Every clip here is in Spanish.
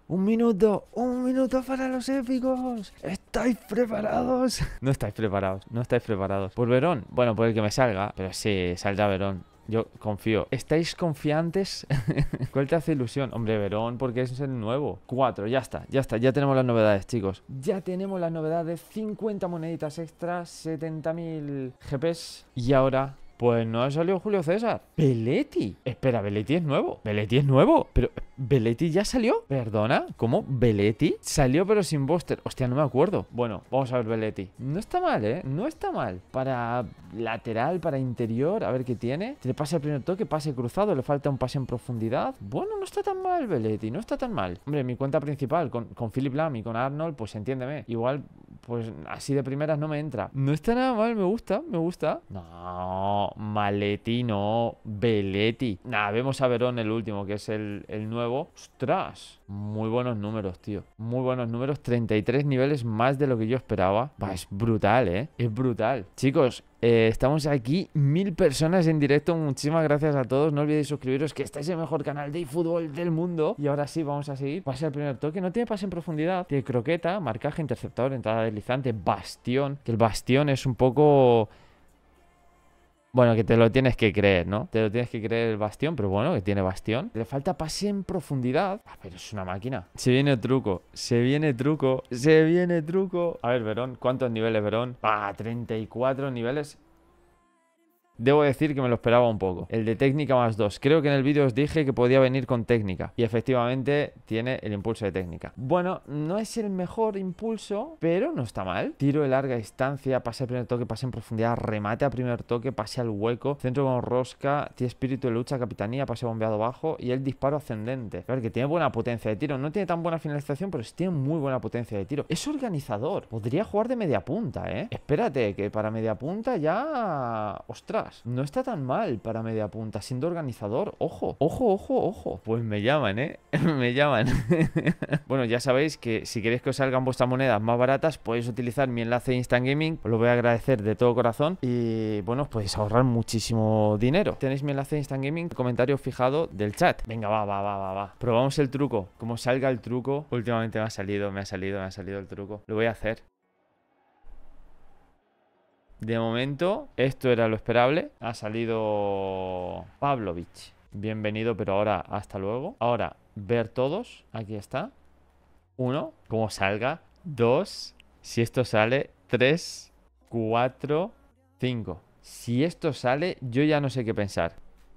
Un minuto para los épicos. ¿Estáis preparados? No estáis preparados, no estáis preparados. ¿Por Verón? Bueno, por el que me salga, pero sí, saldrá Verón. Yo confío. ¿Estáis confiantes? ¿Cuál te hace ilusión? Hombre, Verón, porque es el nuevo. 4, ya está, ya está. Ya tenemos las novedades, chicos. Ya tenemos las novedades. 50 moneditas extras, 70.000 GPs. Y ahora... pues no ha salido Julio César. Belletti. Espera, Belletti es nuevo. Belletti es nuevo. Pero, ¿Belletti ya salió? ¿Perdona? ¿Cómo? ¿Belletti? Salió pero sin booster. Hostia, no me acuerdo. Bueno, vamos a ver Belletti. No está mal, ¿eh? No está mal. Para lateral, para interior, a ver qué tiene. Le pasa el primer toque, pase cruzado. Le falta un pase en profundidad. Bueno, no está tan mal Belletti. No está tan mal. Hombre, mi cuenta principal con Philip Lam y con Arnold, pues entiéndeme. Igual... pues así de primeras no me entra. No está nada mal, me gusta, me gusta. No, Maletti, no, Belletti. Nada, vemos a Verón el último, que es el nuevo. ¡Ostras! Muy buenos números, tío. Muy buenos números, 33 niveles más de lo que yo esperaba. Va, es brutal, ¿eh? Es brutal. Chicos, estamos aquí, 1000 personas en directo. Muchísimas gracias a todos. No olvidéis suscribiros, que este es el mejor canal de eFootball del mundo. Y ahora sí, vamos a seguir. Pase el primer toque. No tiene pase en profundidad. Tiene croqueta, marcaje, interceptador, entrada deslizante, bastión. Que el bastión es un poco... bueno, que te lo tienes que creer, ¿no? Te lo tienes que creer el bastión, pero bueno, que tiene bastión. Le falta pase en profundidad. Ah, pero es una máquina. Se viene truco, se viene truco, se viene truco. A ver, Verón, ¿cuántos niveles, Verón? Ah, 34 niveles. Debo decir que me lo esperaba un poco. El de técnica más 2. Creo que en el vídeo os dije que podía venir con técnica. Y efectivamente tiene el impulso de técnica. Bueno, no es el mejor impulso, pero no está mal. Tiro de larga distancia, pase al primer toque, pase en profundidad, remate a primer toque, pase al hueco, centro con rosca, tiene espíritu de lucha, capitanía, pase bombeado bajo y el disparo ascendente. A ver, que tiene buena potencia de tiro. No tiene tan buena finalización, pero sí tiene muy buena potencia de tiro. Es organizador. Podría jugar de media punta, ¿eh? Espérate, que para media punta ya... ostras. No está tan mal para media punta, siendo organizador. Ojo, ojo, ojo, ojo. Pues me llaman, ¿eh? Me llaman. Bueno, ya sabéis que si queréis que os salgan vuestras monedas más baratas, podéis utilizar mi enlace de Instant Gaming. Os lo voy a agradecer de todo corazón. Y bueno, os podéis ahorrar muchísimo dinero. Tenéis mi enlace de Instant Gaming, comentario fijado del chat. Venga, va. Probamos el truco. Como salga el truco, últimamente me ha salido el truco. Lo voy a hacer. De momento, esto era lo esperable. Ha salido Pavlovic. Bienvenido, pero ahora hasta luego. Ahora, ver todos. Aquí está. 1, como salga. 2, si esto sale. 3, 4, 5. Si esto sale, yo ya no sé qué pensar.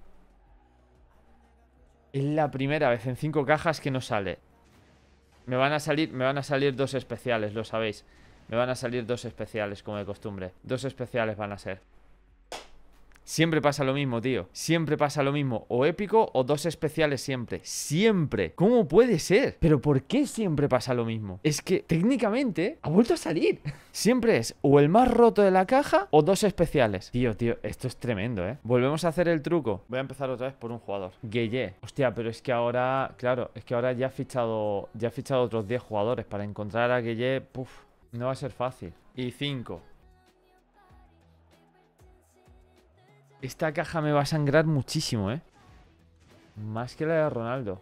Es la primera vez en 5 cajas que no sale. Me van a salir 2 especiales, lo sabéis. Me van a salir 2 especiales, como de costumbre. 2 especiales van a ser. Siempre pasa lo mismo, tío. Siempre pasa lo mismo. O épico o 2 especiales siempre. Siempre. ¿Cómo puede ser? ¿Pero por qué siempre pasa lo mismo? Es que técnicamente ha vuelto a salir. Siempre es o el más roto de la caja o 2 especiales. Tío, esto es tremendo, ¿eh? Volvemos a hacer el truco. Voy a empezar otra vez por un jugador. Gueye. Hostia, pero es que ahora... claro, es que ahora ya he fichado otros 10 jugadores. Para encontrar a Gueye, puf, no va a ser fácil. Y 5. Esta caja me va a sangrar muchísimo, ¿eh? Más que la de Ronaldo.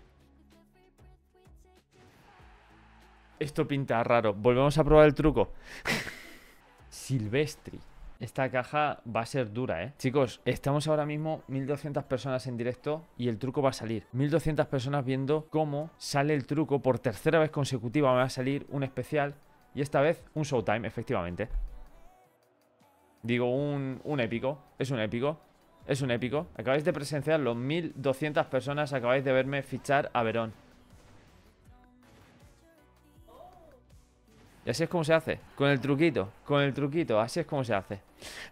Esto pinta raro. Volvemos a probar el truco. Silvestri. Esta caja va a ser dura, ¿eh? Chicos, estamos ahora mismo 1200 personas en directo y el truco va a salir. 1200 personas viendo cómo sale el truco. Por tercera vez consecutiva me va a salir un especial. Y esta vez un Showtime, efectivamente. Digo, un épico. Es un épico. Es un épico. Acabáis de presenciarlo. 1200 personas acabáis de verme fichar a Verón. Y así es como se hace. Con el truquito. Con el truquito. Así es como se hace.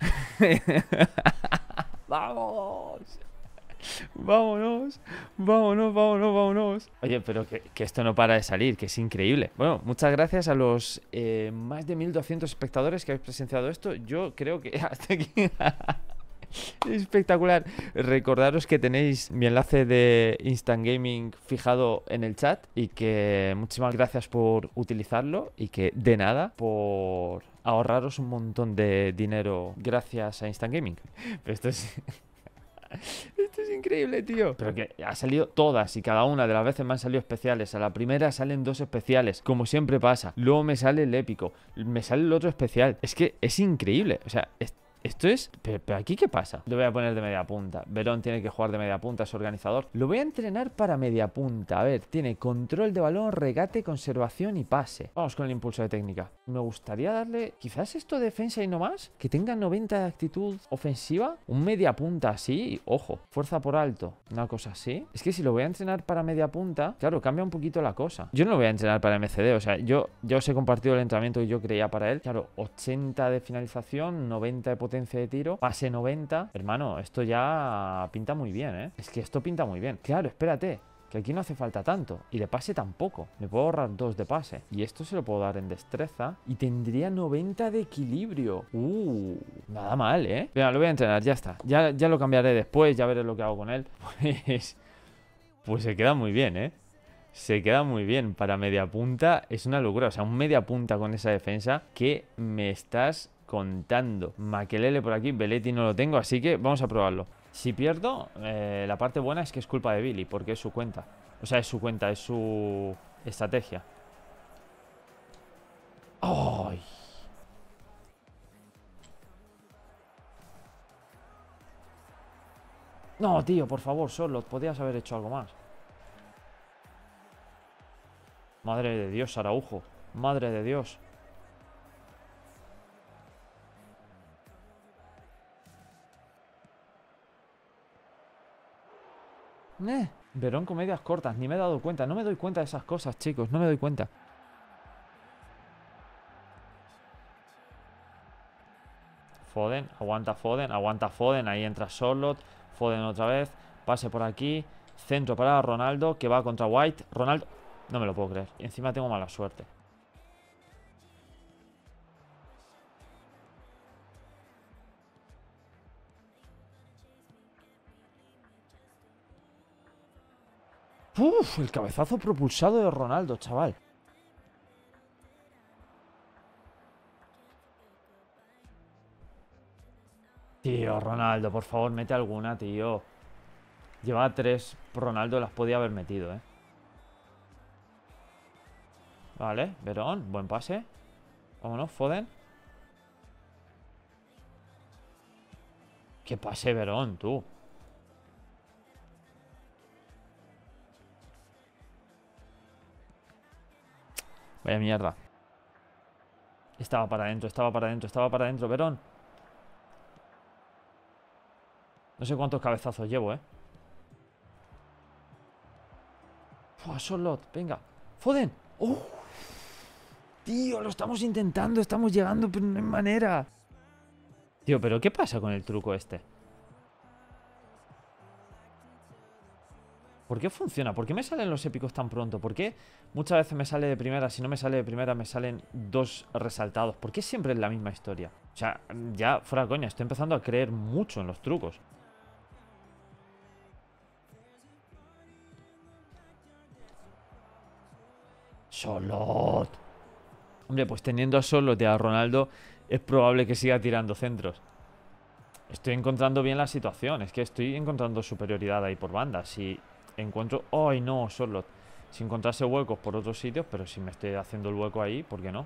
¡Vamos! Vámonos, vámonos. Oye, pero que esto no para de salir, que es increíble. Bueno, muchas gracias a los más de 1200 espectadores que habéis presenciado esto. Yo creo que hasta aquí... espectacular. Recordaros que tenéis mi enlace de Instant Gaming fijado en el chat y que muchísimas gracias por utilizarlo y que de nada por ahorraros un montón de dinero gracias a Instant Gaming. Pero esto es... Esto es increíble, tío. Pero que ha salido todas y cada una de las veces me han salido especiales. A la primera salen dos especiales, como siempre pasa. Luego me sale el épico, me sale el otro especial. Es que es increíble. O sea, esto es... ¿Pero aquí qué pasa? Lo voy a poner de media punta. Verón tiene que jugar de media punta, es organizador. Lo voy a entrenar para media punta. A ver, tiene control de balón, regate, conservación y pase. Vamos con el impulso de técnica. Me gustaría darle... Quizás esto de defensa y no más. Que tenga 90 de actitud ofensiva. Un media punta así. Ojo, fuerza por alto. Una cosa así. Es que si lo voy a entrenar para media punta, claro, cambia un poquito la cosa. Yo no lo voy a entrenar para MCD. O sea, yo os he compartido el entrenamiento que yo creía para él. Claro, 80 de finalización, 90 de potencia de tiro, pase 90. Hermano, esto ya pinta muy bien, ¿eh? Es que esto pinta muy bien. Claro, espérate, que aquí no hace falta tanto. Y de pase tampoco. Me puedo ahorrar 2 de pase. Y esto se lo puedo dar en destreza. Y tendría 90 de equilibrio. Nada mal, ¿eh? Venga, lo voy a entrenar, ya está. Ya lo cambiaré después, ya veré lo que hago con él. Pues se queda muy bien, ¿eh? Se queda muy bien. Para media punta es una locura. O sea, un media punta con esa defensa que me estás contando. Makelele por aquí, Belletti no lo tengo, así que vamos a probarlo. Si pierdo, la parte buena es que es culpa de Billy, porque es su cuenta. O sea, es su cuenta, es su estrategia. ¡Ay! No, tío, por favor, solo podías haber hecho algo más. Madre de Dios, Araujo. Madre de Dios. Verón con medias cortas, ni me he dado cuenta. No me doy cuenta de esas cosas, chicos, no me doy cuenta. Foden, aguanta Foden, ahí entra Charlotte. Foden otra vez, pase por aquí. Centro para Ronaldo, que va contra White. Ronaldo, no me lo puedo creer. Y encima tengo mala suerte. Uf, el cabezazo propulsado de Ronaldo, chaval. Tío, Ronaldo, por favor, mete alguna, tío. Lleva 3. Ronaldo las podía haber metido, ¿eh? Vale, Verón, buen pase. Vámonos, Foden. ¿Qué pase, Verón, tú? Vaya mierda. Estaba para adentro, Verón. No sé cuántos cabezazos llevo, ¿eh? Charlotte, venga. Foden. ¡Oh! Tío, lo estamos intentando, estamos llegando, pero no hay manera. Tío, ¿pero qué pasa con el truco este? ¿Por qué funciona? ¿Por qué me salen los épicos tan pronto? ¿Por qué muchas veces me sale de primera? Si no me sale de primera, me salen 2 resaltados. ¿Por qué siempre es la misma historia? O sea, ya fuera coña, estoy empezando a creer mucho en los trucos. Charlotte. Hombre, pues teniendo a Charlotte y a Ronaldo, es probable que siga tirando centros. Estoy encontrando bien la situación. Es que estoy encontrando superioridad ahí por banda. Si encuentro... ¡Ay, no, Charlotte! Si encontrase huecos por otros sitios, pero si me estoy haciendo el hueco ahí, ¿por qué no?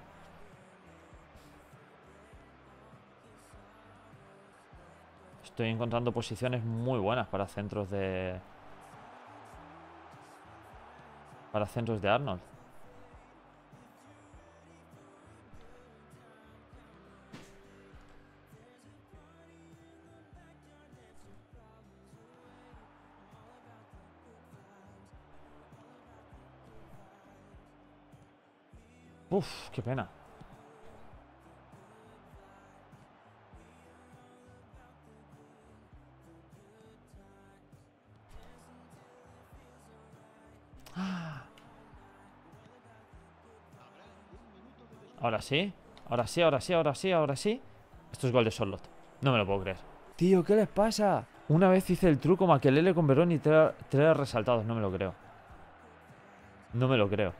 Estoy encontrando posiciones muy buenas para centros de... Para centros de Arnold. Uf, qué pena. Ahora sí. Ahora sí, ahora sí, ahora sí, ahora sí. Esto es gol de Charlotte. No me lo puedo creer. Tío, ¿qué les pasa? Una vez hice el truco Makelele con Verón y 3 resaltados. No me lo creo. No me lo creo.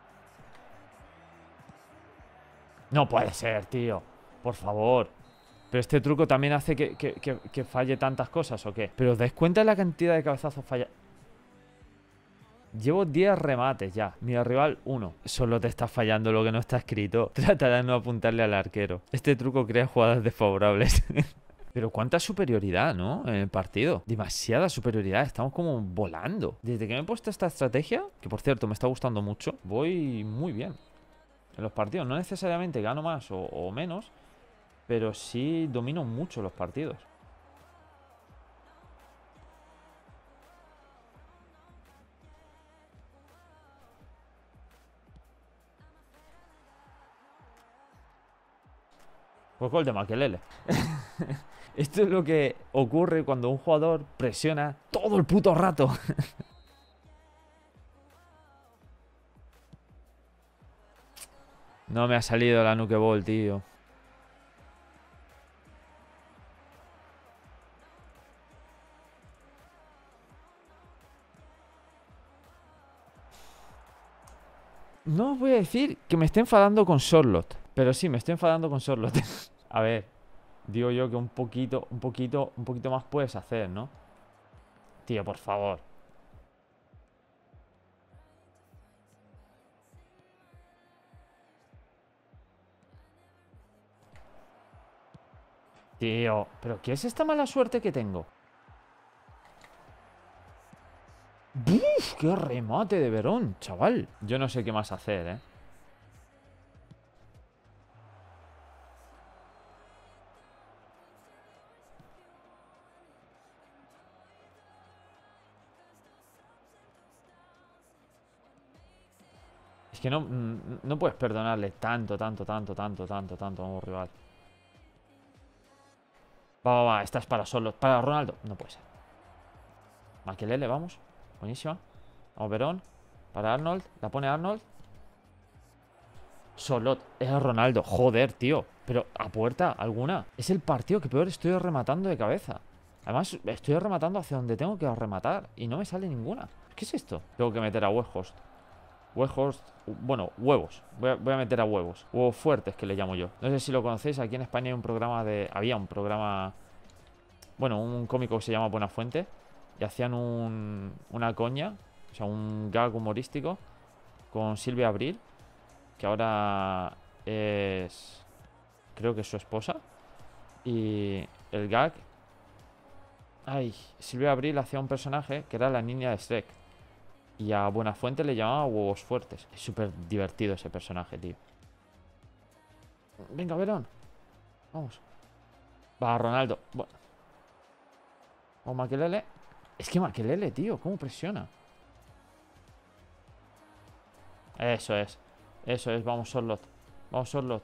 No puede ser, tío. Por favor. Pero este truco también hace que falle tantas cosas, ¿o qué? Pero ¿os dais cuenta de la cantidad de cabezazos falla? Llevo 10 remates ya. Mi rival 1. Solo te está fallando lo que no está escrito. Trata de no apuntarle al arquero. Este truco crea jugadas desfavorables. Pero cuánta superioridad, ¿no? En el partido. Demasiada superioridad. Estamos como volando. Desde que me he puesto esta estrategia, que por cierto me está gustando mucho, voy muy bien en los partidos. No necesariamente gano más o menos, pero sí domino mucho los partidos. Pues gol de Makelele. Esto es lo que ocurre cuando un jugador presiona todo el puto rato. No me ha salido la nuke ball, tío. No os voy a decir que me esté enfadando con Charlotte, pero sí, me estoy enfadando con Charlotte. A ver, digo yo que un poquito más puedes hacer, ¿no? Tío, por favor. Tío, ¿pero qué es esta mala suerte que tengo? ¡Buf! ¡Qué remate de Verón, chaval! Yo no sé qué más hacer, ¿eh? Es que no puedes perdonarle tanto a un rival. Va, esta es para solo. Para Ronaldo. No puede ser. Makelele, vamos. Buenísima. Vamos, Verón. Para Arnold. La pone Arnold. Solot. Es Ronaldo. Joder, tío. Pero a puerta alguna. Es el partido que peor estoy rematando de cabeza. Además, estoy rematando hacia donde tengo que rematar. Y no me sale ninguna. ¿Qué es esto? Tengo que meter a Weghorst. Weghorst, bueno, huevos. Voy a meter a huevos. Huevos fuertes, que le llamo yo. No sé si lo conocéis. Aquí en España hay un programa de... Había un programa... Bueno, un cómico que se llama Buenafuente. Y hacían una coña. O sea, un gag humorístico. Con Silvia Abril. Que ahora es... Creo que es su esposa. Y el gag... Ay, Silvia Abril hacía un personaje que era la niña de Shrek. Y a Buenafuente le llamaba huevos fuertes. Es súper divertido ese personaje, tío. Venga, Verón. Vamos. Va, Ronaldo. O Makelele. Es que Makelele, tío, ¿cómo presiona? Eso es. Eso es, vamos, Sorlot. Vamos, Sorlot.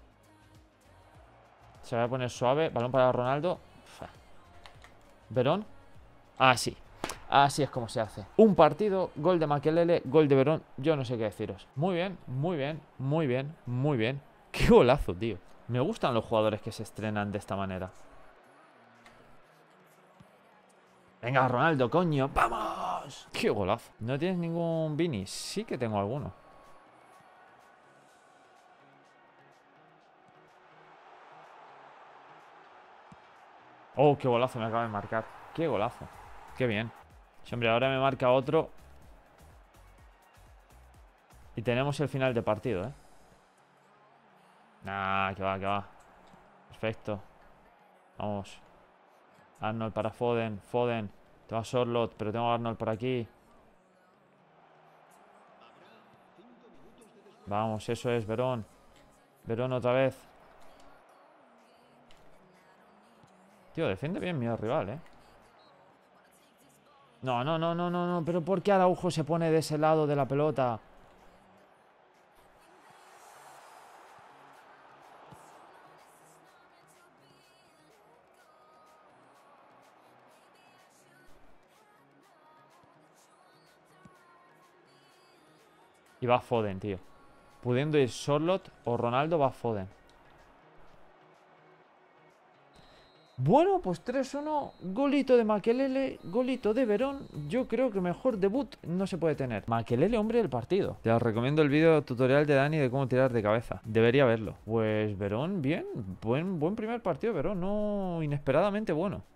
Se va a poner suave. Balón para Ronaldo. Verón. Así. Así es como se hace. Un partido, gol de Makelele, gol de Verón. Yo no sé qué deciros. Muy bien, muy bien, muy bien, muy bien. Qué golazo, tío. Me gustan los jugadores que se estrenan de esta manera. Venga, Ronaldo, coño. ¡Vamos! ¡Qué golazo! ¿No tienes ningún Vini? Sí que tengo alguno. Oh, qué golazo me acaba de marcar. Qué golazo. Qué bien. Sí, hombre, ahora me marca otro. Y tenemos el final de partido, ¿eh? Nah, que va, que va. Perfecto. Vamos. Arnold para Foden. Foden. Tengo a Sorlot, pero tengo a Arnold por aquí. Vamos, eso es, Verón. Verón otra vez. Tío, defiende bien mi rival, ¿eh? No, no, no, no, no, no. Pero ¿por qué Araujo se pone de ese lado de la pelota? Y va Foden, tío. Pudiendo ir Sorlot o Ronaldo, va Foden. Bueno, pues 3-1, golito de Makelele, golito de Verón. Yo creo que mejor debut no se puede tener. Makelele, hombre del partido. Te os recomiendo el vídeo tutorial de Dani de cómo tirar de cabeza. Debería verlo. Pues Verón, bien. Buen primer partido, Verón. No inesperadamente bueno.